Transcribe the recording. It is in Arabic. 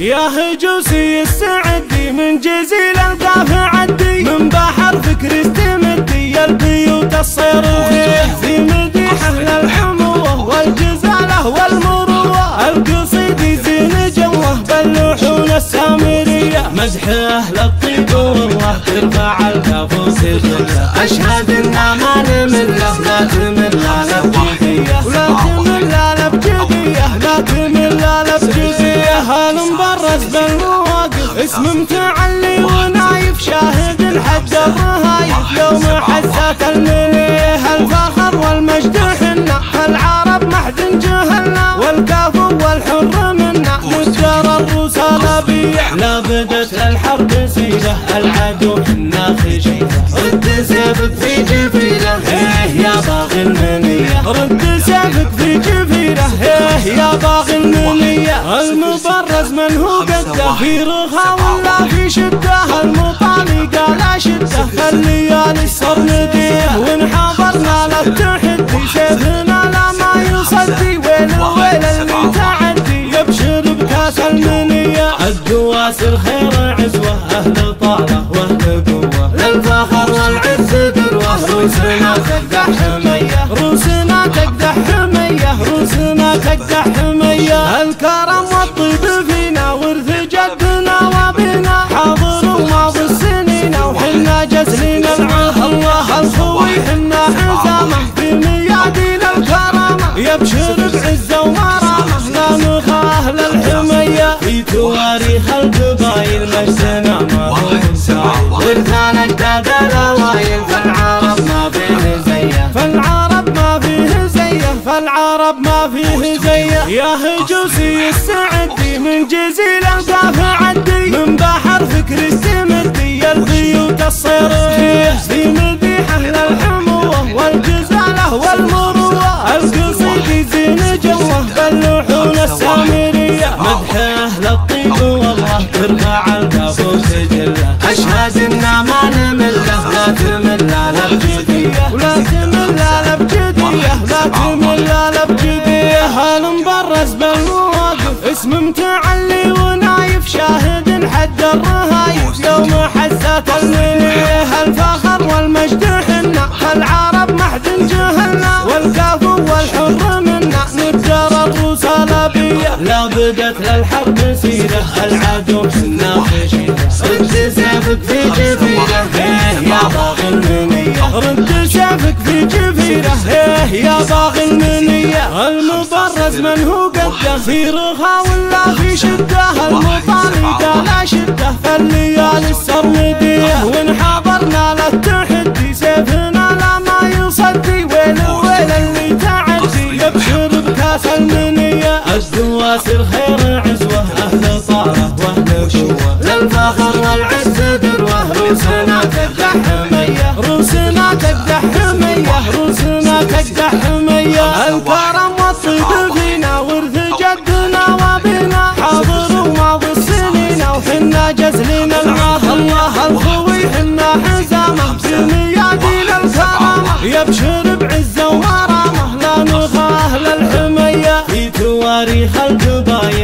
يا هجوسي السعدي من جزيل القاف عدي، من بحر فكر استمدي البيوت الصيرية، في مديح أهل الحموة والجزالة والمروة، القصيد يزين جوه باللحون السامرية، مدح أهل الطيب والله ترفع الكفوس الغلة، أشهد إن ما نمل لا تمل على بجدية، ولا تمل على بجدية، لا تمل على بجدية، هالمبرز بالمواقف اسم متعلي ونايف، شاهد الحد الرهايف لو محسات المنيه، الفخر والمجد حنا العرب محد جهلنا، والكاف والحر منا نجار الروس الابية، لا بدت الحرب سيلة العدو حنا خشيفة، رد سيفك في جفيرة ايه يا باغي المنية، رد سيفك في جفيرة ايه يا باغي المنية، المبرز من هو قده في رخاء ولا في شده، المطالي قال شده الليالي السرمدية، وان حضرنا للتحدي سيفنا لا ما يصدي، ويل الويل اللي تعدي يبشر بكاس المنية، الدواسر خير عزوة اهل طالة واهل قوة، للفخر والعز ذروة، روسنا تقدح حمية، روسنا تقدح حمية، روسنا تقدح حمية، الكرم والطيب فينا ورث جدنا وابينا، حاضر وماضي السنين وحنا جسلين العهد، الله الخوي حنا حزامه في ميادين الكرامة، يبشر بعزة ومرامة لا نخا أهل الحمية، في تواريخ القبايل مجدنا ما هو سعيد، ورثنا اجداد الاوائل، فالعرب ما فيه زيه، فالعرب ما فيه زيه، فالعرب ما فيه زيه، يا هجوسي السعدي من جزيل القاف عدي، من بحر فكر استمدي البيوت الصيرية، في مديح أهل الحموة والجزالة والمروة، القصيد يزين جوه باللحون السامرية، مدح أهل الطيب والله ترفع الكفوس جلة، أشهد إن ما نمل لا تمل على بجدية، ولا تمل على بجدية، لا تمل على بجدية، هالمبرز بالمواقف اسم متعلي ونايف، شاهد الحد الرهايف يوم حسات المنيه، الفخر والمجد حنا العرب محد جهلنا، والكاف والحر منا نجار الروس الابية، لا بدت للحرب سيرة العدو حنا خشيفة، رد سيفك في جفيرة ايه يا باغي المنية، رد سيفك في جفيرة ايه يا باغي المنية، المبرز من هو قده في رخاء ولا في شده، المطالي قال شده فالليالي السرمدية، وان حضرنا للتحدي سيفنا لا ما يصدي، ويل الويل اللي تعدي يبشر بكاس المنية، الدواسر خير عزوة اهل طالة واهل قوة، للفخر والعز ذروة، روسنا تقدح حمية، روسنا تقدح حمية، روسنا تقدح حمية، الكرم والطيب فينا ورث جدنا وابينا، حاضر وماضي السنين وحنا جسلين العهد، الله الخوي حنا حزامه في ميادين الكرامة، يبشر بعزة ومرامة لا نخا أهل الحمية، في تواريخ القبايل